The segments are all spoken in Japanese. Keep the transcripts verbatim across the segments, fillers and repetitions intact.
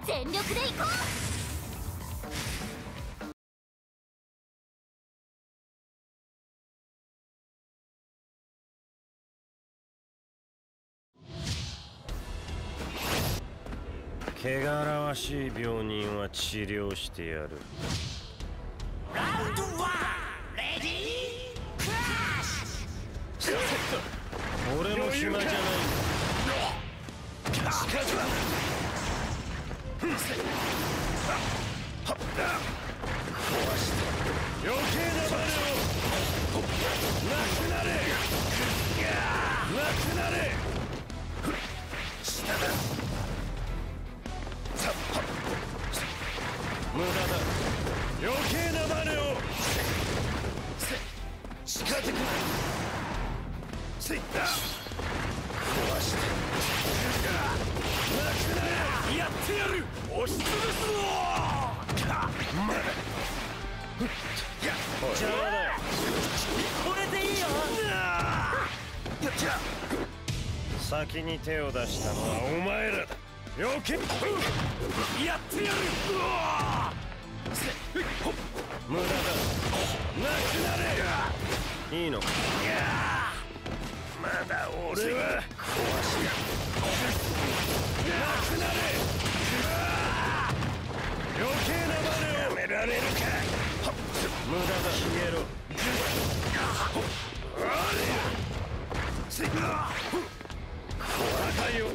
全力でいこう。 汚らわしい病人は治療してやる。 ラウンドワン、レディークラッシュ。 俺も暇じゃないんだ。 近づく。 壊して余計なバネをなくなれ、なくなれ。下だ。無駄だ。余計なバネを近づく。ついた。壊してなくなれ。やってやる。押しつぶすぞ。まだ邪魔だよ。 これでいいよ。 先に手を出したのはお前らだ。余計やってやる。無駄だ。なくなれ。いいのか。まだ俺は壊しやなくなれ。余計なバネをやめられるか。無駄だ。消えろ。ついた。壊たよ。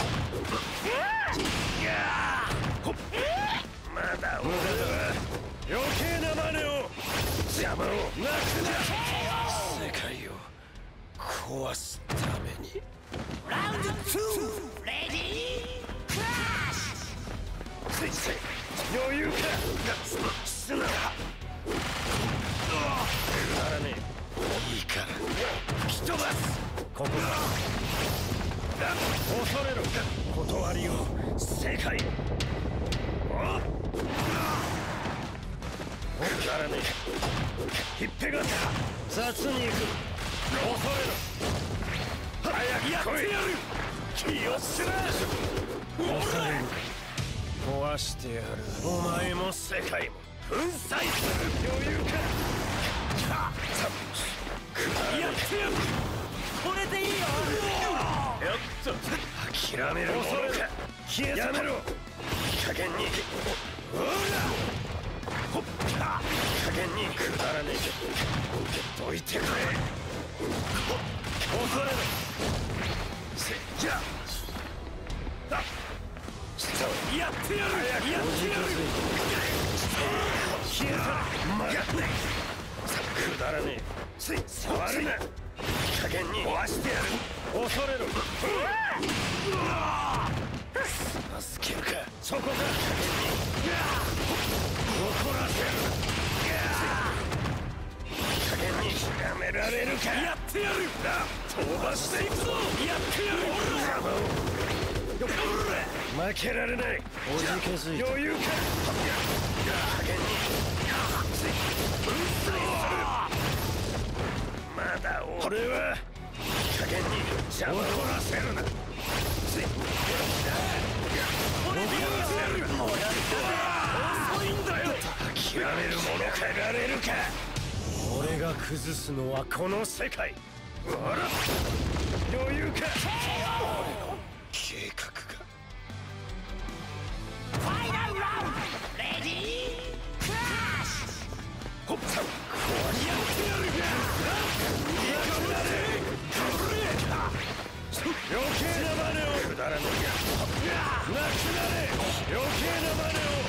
まだ無駄だ。余計なバネを邪魔をなくな。世界を壊すために。 ラウンドツー、レディークラッシュ。 ついつい余裕か。すな。くだらねえ。いいから吹き飛ばす。ここだ。恐れろ。断りを世界。おっくだらねえ。ひっぺが雑に行く。恐れろ。早く来い。気をつけな。恐れる。壊してやる。お前も世界も粉砕する。余裕か。 やってやる。これでいいよ。 やっと諦めるものか。やめろ。いい加減に。ほらほっいい加減に。くだらねえけど受けといてくれ。恐れろ。せじゃあやってやる。やってやる。 消えた。まがねくだらねえ。つい触るな。いい加減に壊してやる。恐れろ。助けるか。そこだ。加減に怒らせる。いい加減にやめられるか。 やってやる。 飛ばしていくぞ。 やってやる。 負けられない。おじけづいた。余裕か。加減にまだ俺はいい加減に邪魔をらせるな。ついこれでやる。遅いんだよ。 諦めるものかられるか。俺が崩すのはこの世界。ほら余裕か。俺の計画が。 ファイナルラウンド、レディークラッシュ。 ほっさん壊しやってやる。 余計なバネをくだらねえ。なくなれ。余計なバネを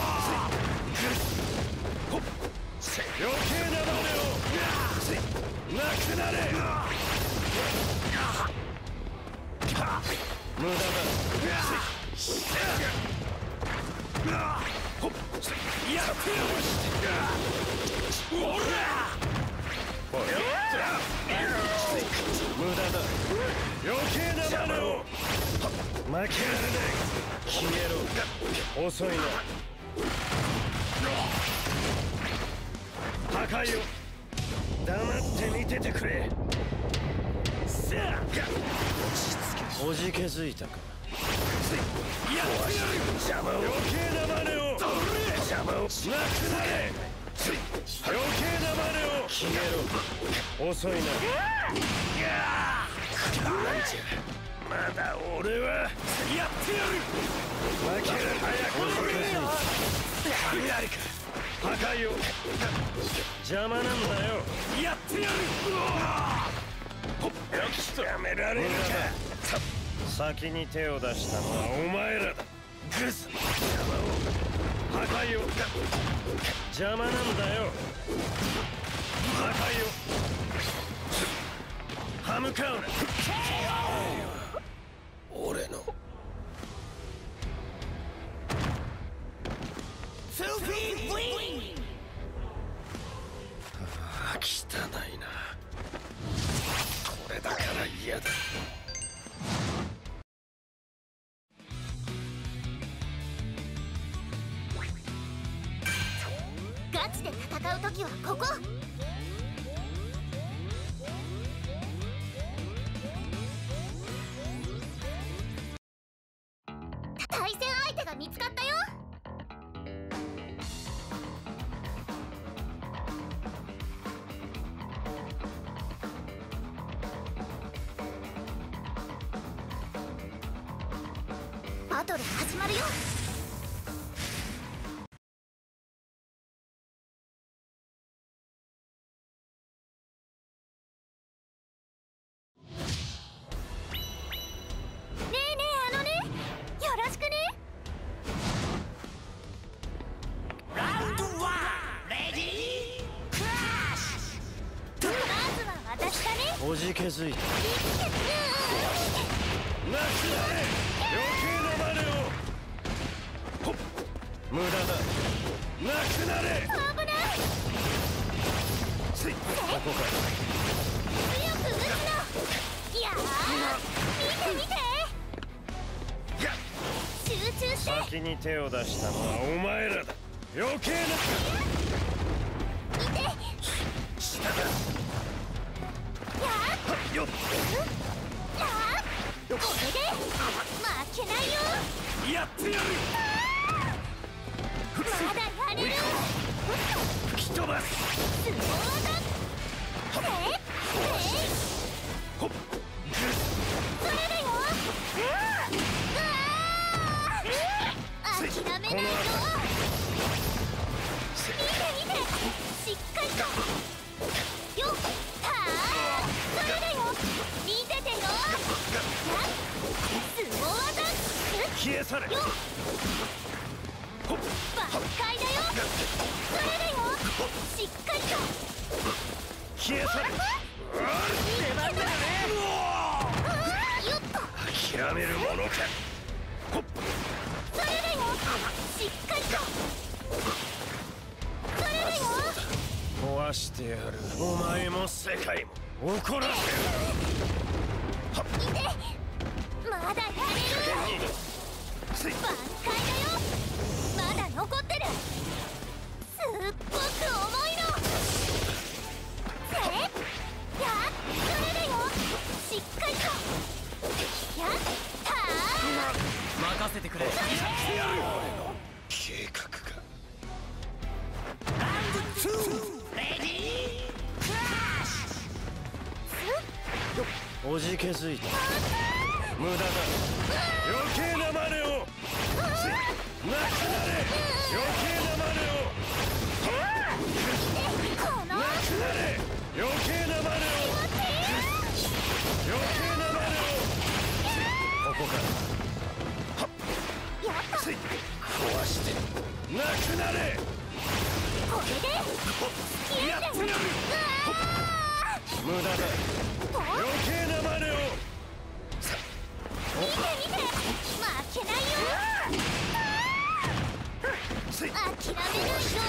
余計なバネをなくなれ。無駄だ。 やってやる。おら無駄だ。余計なバネを負けられない。消えろ。遅いな。破壊を黙って見ててくれ。さあ落ち着け。おじけづいたか。 やってやる。邪魔を、余計な真似を、邪魔をしなくなれ。余計な真似を消えろ。遅いな。なんじゃ、まだ俺はやってやる。負ける。早く遅れよ。雷か破壊を。邪魔なんだよ。やってやる。よくやめられるか。先に手を出したのはお前らだ。グズ、邪魔を、破壊を。邪魔なんだよ。破壊を。歯向かうな。俺のフィーウィン。 ああ、汚いな。これだから嫌だ。 ガチで戦うときはここ。対戦相手が見つかったよ。バトル始まるよ。 おじけづいた。なくなれ。余計な真似を。ほっ、無駄だ。なくなれ。 危ない。 つい、ここか。 強く打つの。いやー、見て見て。 や、 集中して。 先に手を出したのはお前らだ。余計な。 見て。 下だ。よっ、 これで負けないよ。 やってやる。 まだやれる。 吹き飛ばす。 スローだ。えっほっ、 それだよ。うわー、諦めないよ。見て見て、しっかりと。よっ、はあ、それだよ。見ててよ。スローだ。 消え去れ。 よっ、 ほっ、 挽回だよ。それだよ。しっかりと。 消え去れ。 出番だね。よっと。 諦めるものか。ほっ、 それだよ。しっかりと。それだよ。 壊してやる。お前も世界も怒らせる。 見て、まだやれる。 つい、 挽回だよ。まだ残ってる。すっごく重いの。せっ、やっ、それだよ。しっかりと。やったー。 任せてくれ。 計画が。 レディークラッシュ。 おじけづいた。無駄だ。余計な真似を。なくなれ。余計な真似を。 このなくなれ。余計な真似を。余計な真似を。ここから。 やった。 つい、壊して。なくなれ。 これでやってやる。無駄だ。余計な真似を。 見て見て、負けないよ。 つい、 諦めないよ。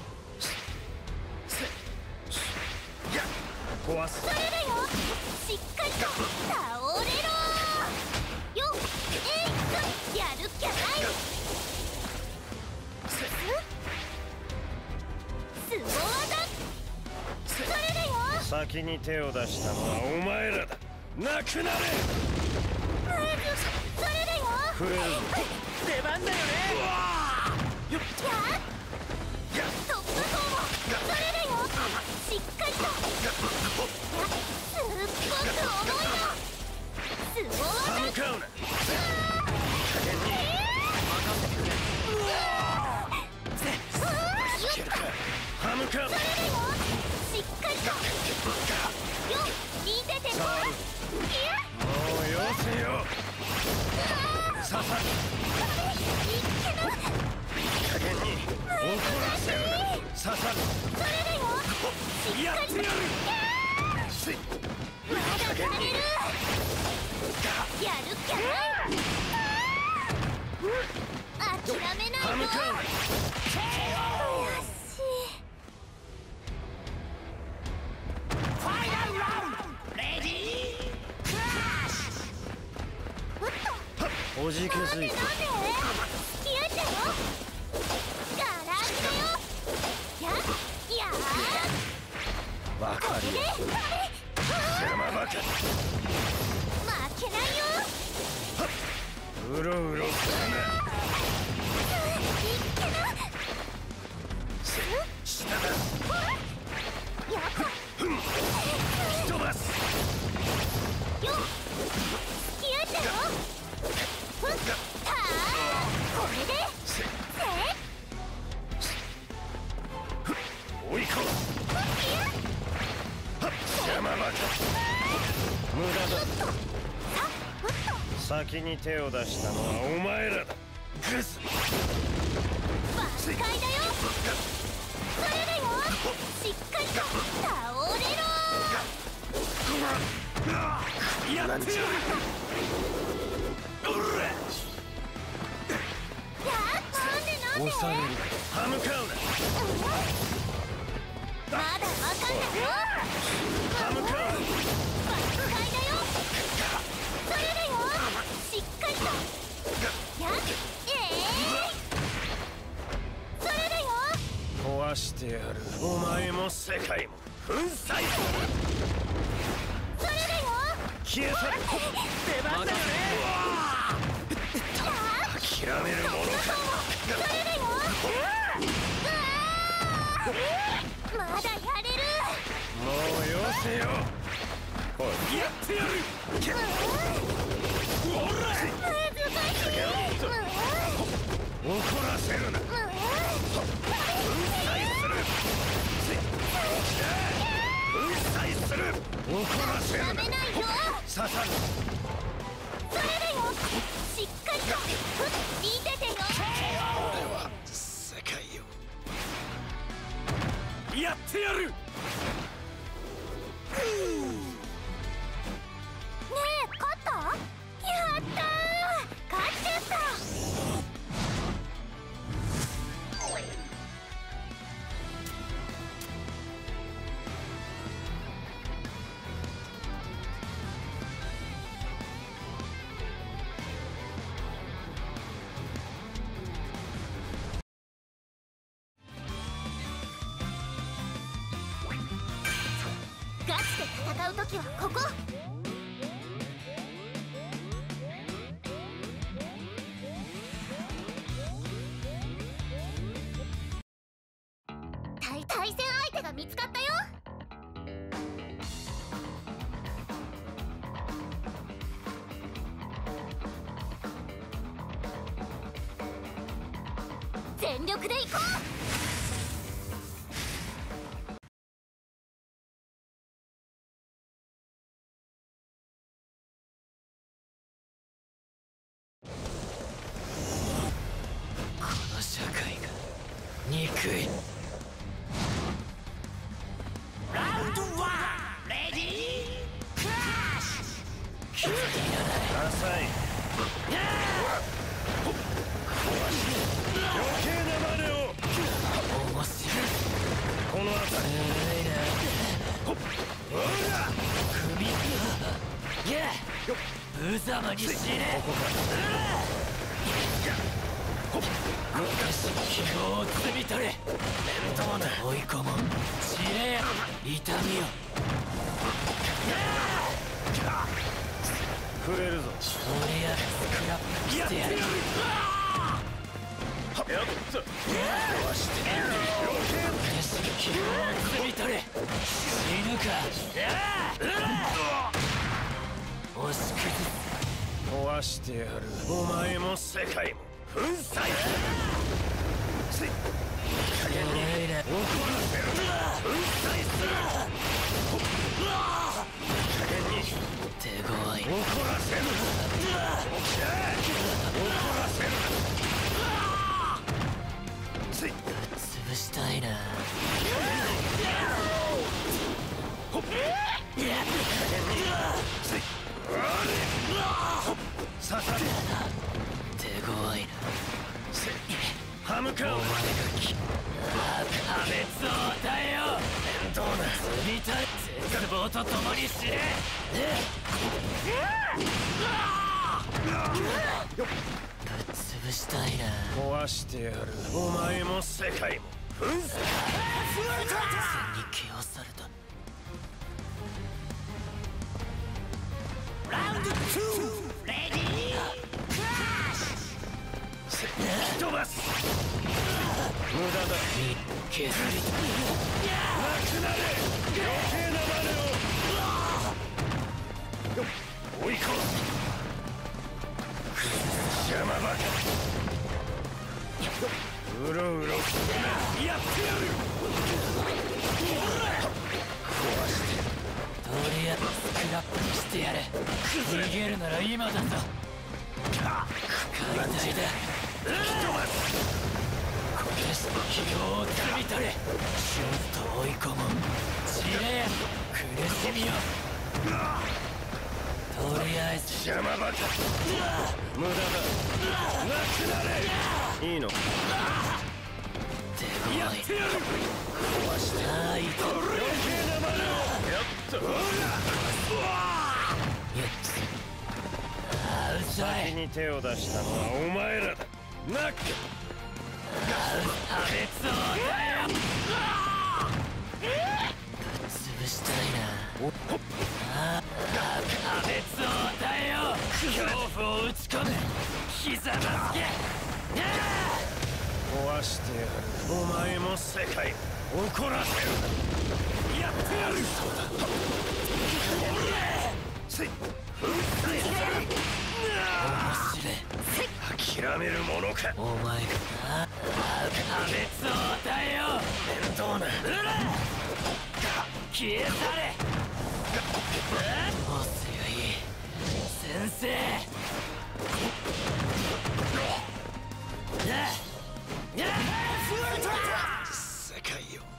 や、壊す。 それだよ。しっかりと倒れろ。よっ、えいっ、やるっきゃない。スローだ。それだよ。 先に手を出したのはお前らだ。なくなれ。 それだよ。 食えるぞ。 出番だよね。 やっ突破口もそれだよ。しっかりと。やすっごく重いの。スロー歯向かうな。歯向かう。 それだよ。しっかりと。よっ見ててこい。いやもうよせよ。刺さる。 いっけな。 加減に怒らせるな。刺さる。 それだよ。 やってやる。 まだやれる。やるっきゃない。諦めないぞ。 歯向かうな。 悔しい。 ファイナルラウンドレディークラッシおっとおじけづいた。 なんでなんで付き合ってよ。ガラスだよ。やっやーわかるよ。 で邪魔ばか。 負けないよ。 うろうろするな。 いっけな。 下だ。 やっ飛ばす。 よっ付き合ってよ。ふっはあこれでせっ追い込む。邪魔ばか。無駄だ。先に手を出したのはお前らだ。グス。 挽回だよ。それだよ。しっかりと倒れろ。 やってやる。おら。 やっなんでなんで。 押される。歯向かうな。 まだわかんないよ。 歯向かうな。 挽回だよ。それだよ。しっかりと。やっええー、それだよ。 壊してやる。お前も世界も粉砕。 それだよ。 消え去れ。 出番だよね。 諦めるものか。 それだよ。うわーまだやれる。 もうよせよ。おい、やってやる。おら。 難しい。 怒らせるな。粉砕する。粉砕する。怒らせるな。 ダメないよ。 刺さる。 それだよ。しっかりと見ててよ。 俺は世界をやってやる。 ねえ勝った？やったー勝っちゃった。ガチで戦うときはここ。対対戦相手が見つかったよ。全力で行こう。 社会が憎い。ラウンドワンレディークラッシュ。 浅い。余計なまねを。 面白い。 この辺り。ほら。 首。いや無様に死ね。 ここか。 昔希望を摘み取れ。面倒な追い込もう。知れや痛みを。 粉くれるぞ。 とりあえずスクラップしてやる。 やった壊してやる。 気を摘み取れ。死ぬか。押し崩す。 壊してやる。お前も世界も粉砕する。加減に怒らせる。粉砕する。加減に手強い。 怒らせる。怒らせる。 潰したいな。 刺され。 手強いな。 ハムカをお前がき破滅を与えよう。 どうだ。 積みたい絶望と共に死ね。潰したいな。 壊してやる。お前も世界も粉砕。 完全に気をされた。ラウンドツーレディークラッシュ。 吹き飛ばす。無駄だ。 削りなくなれ。余計な真似を追い込む。邪魔ばか。うろうろするな。やってやる。壊してとりあえずスクラップにしてやれ。逃げるなら今だぞ。解体だ。これし希望をつみ取れ。シュンと追い込む。知れや苦しみを。とりあえず邪魔ばか。無駄だ。なくなれ。いいのか。 手強い。 やってやる。壊してああいいと。 余計な真似を。やった。ほら。 あうざい。 先に手を出したのはお前らだ。なっ破滅を与えよう。潰したいな。ああ破滅を与えよう。恐怖を打ち込む。膝まつけ。 壊してやる。お前も世界怒らせる。やってやる。そうだ。せい。 面白い。 諦めるものか。 お前があ破滅を与えよう。 面倒な。 うら消え去れ。どうすりゃいい先生。 世界よ。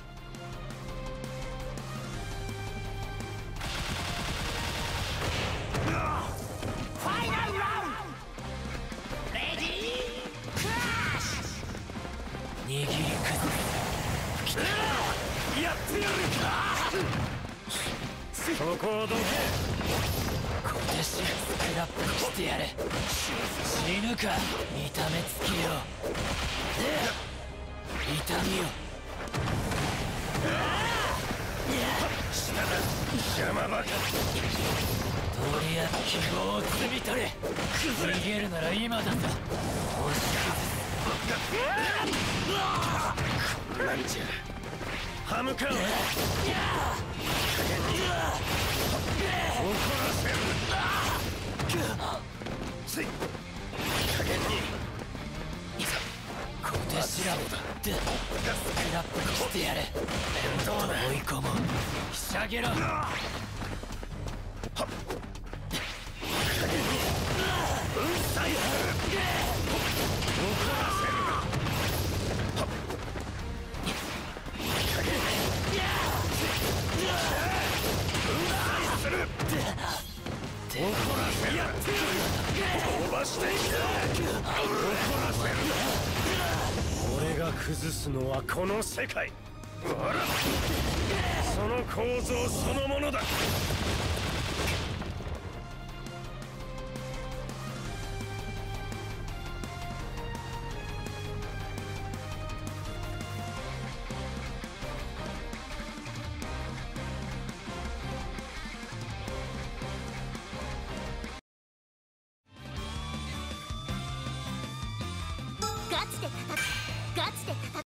ファイナルラウンドレディークラッシュ。握り崩す。 やってやるか。そこをどけ。 小手しスクラップにしてやれ。死ぬか。見た目つけよう。痛みを。 下だ。邪魔ばか。 とりあえず希望を摘み取れ。逃げるなら今だぞ。押しこんなんじゃハムカを加減に怒らせる。つい加減に小手しらべだ。スクラップにしてやれ。面倒な。追い込む。ひしゃげろ。 粉砕する。怒らせる。加減粉砕する。怒らせる。やってやる。飛ばしていけ。怒らせる。俺が崩すのはこの世界。ほらその構造そのものだ。 で戦ガチで戦